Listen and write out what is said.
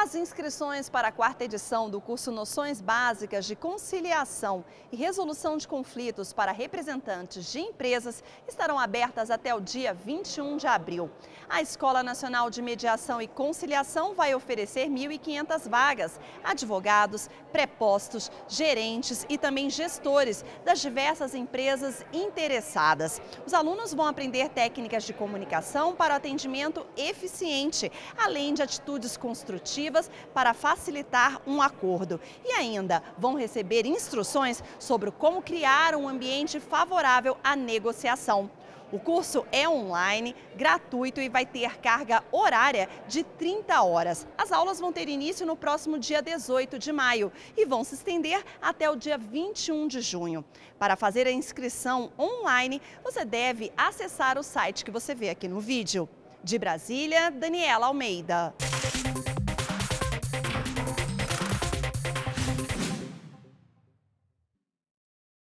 As inscrições para a quarta edição do curso Noções Básicas de Conciliação e Resolução de Conflitos para representantes de empresas estarão abertas até o dia 21 de abril. A Escola Nacional de Mediação e Conciliação vai oferecer 1.500 vagas, advogados, prepostos, gerentes e também gestores das diversas empresas interessadas. Os alunos vão aprender técnicas de comunicação para atendimento eficiente, além de atitudes construtivas para facilitar um acordo. E ainda vão receber instruções sobre como criar um ambiente favorável à negociação. O curso é online, gratuito e vai ter carga horária de 30 horas. As aulas vão ter início no próximo dia 18 de maio e vão se estender até o dia 21 de junho. Para fazer a inscrição online, você deve acessar o site que você vê aqui no vídeo. De Brasília, Daniela Almeida.